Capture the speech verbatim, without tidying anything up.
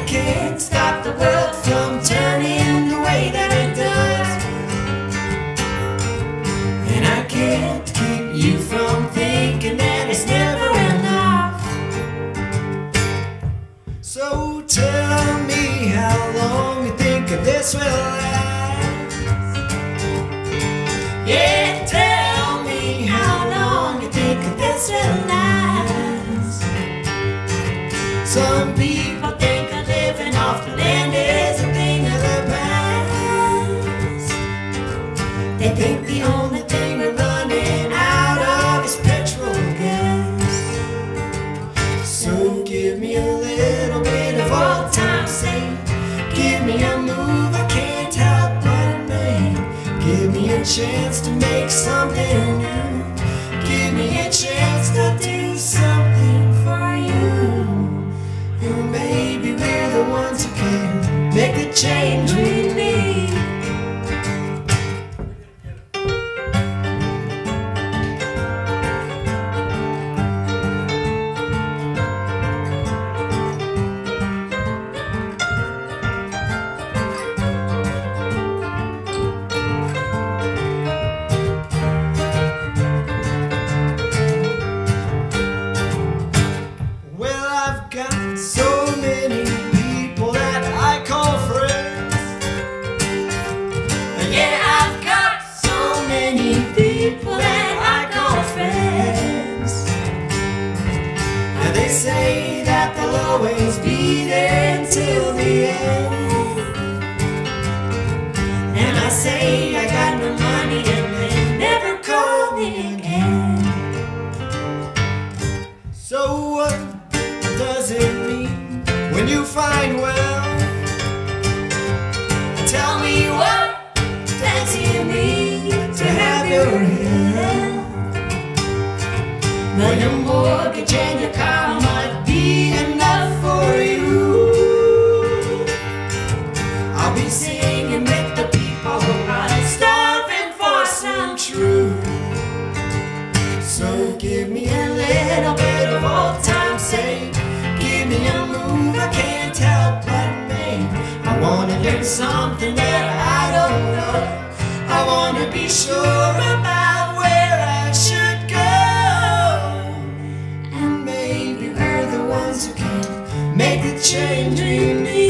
can't stop the world from turning the way that it does. And I can't keep you from thinking that it's never enough. So tell me how long you think this will last. Yeah, tell me how long you think this will last. Some people think that living off the land is a thing of the past. They think the only thing we're running out of is petrol gas. So give me a little bit of old time sake. Give me a move I can't help but make. Give me a chance to make something new. Give me a chance to do something for you. And maybe we're the ones who can make the change we need. Got so many people that I call friends. Yeah, I've got so many people that I call friends. And they say that they'll always be there until the end. And I say I got no money and they never call me again. So what uh, does it mean when you find wealth? Tell me what does it mean to have your health? Well, your mortgage and your car might be enough for you. I'll be singing with the people who are starving for some truth. So give me a little bit of old time sake. Give me a move I can't help but make. I wanna learn something that I don't know. I wanna be sure about where I should go. And maybe we're the ones who can make the change we need.